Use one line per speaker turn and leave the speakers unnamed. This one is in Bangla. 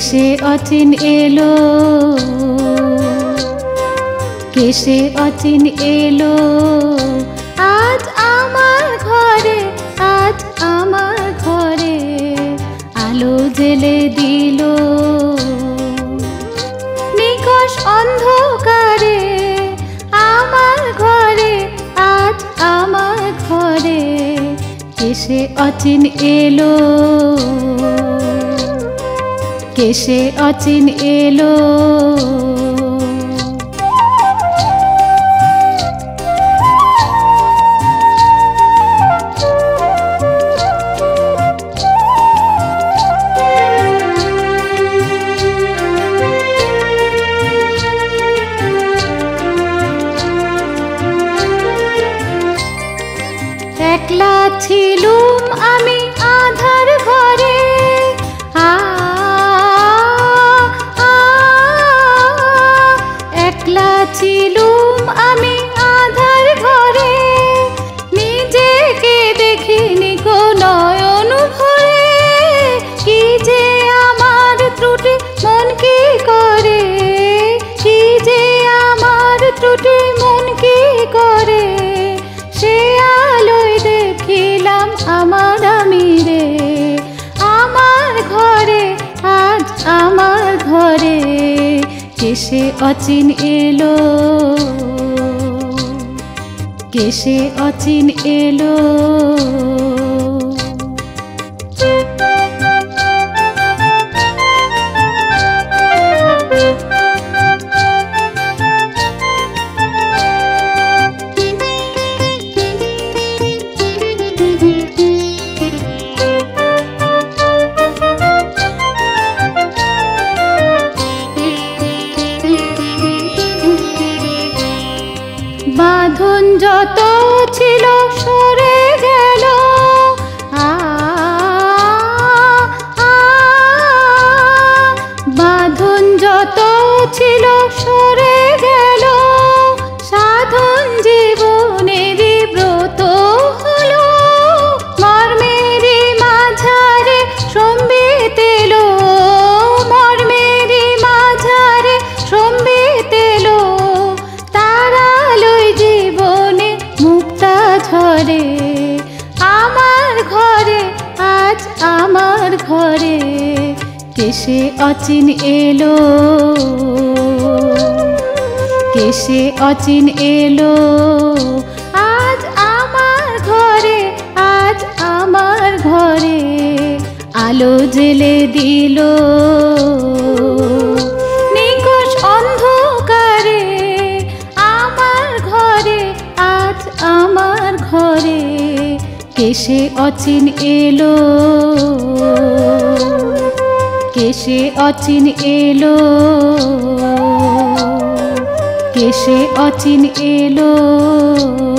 কেসে অচিন এলো, কেসে অচিন এলো আজ আমার ঘরে, আজ আমার ঘরে আলো জেলে দিল। নিকষ অন্ধকারে আমার ঘরে, আজ আমার ঘরে কেসে অচিন এলো, কেসে অচিন এলো। একলা ছিলুম আমি আধার ঘরে, একলা ছিলুম আমি আধার ঘরে, নিজেকে দেখিনি গো নয়ন ভরে। কি যে আমার ত্রুটি মন কি করে, কি যে আমার ত্রুটি মন কি করে, সে আলোয় দেখিলাম আমার আমি রে। আমার ঘরে আজ আমার ঘরে কেসে অচিন এলো, কেসে অচিন এলো। বাঁধন যত ছিল সরে গেল, বাঁধন যত ছিল সরে গেল, সাধন জীবনেরই ব্রত হলো। মর্মেরই মাঝারে সম্বিত এলো, মর্মেরই মাঝারে সম্বিত এলো, তারালয় জীবনে মুক্তা ঝরে। আমার ঘরে আজ আমার ঘরে কেসে অচিন এলো, কেসে অচিন এলো আজ আমার ঘরে, আজ আমার ঘরে আলো জেলে দিল। নিকষ অন্ধকারে আমার ঘরে, আজ আমার ঘরে কেসে অচিন এলো, কেসে অচিন এলো, কেসে অচিন এলো।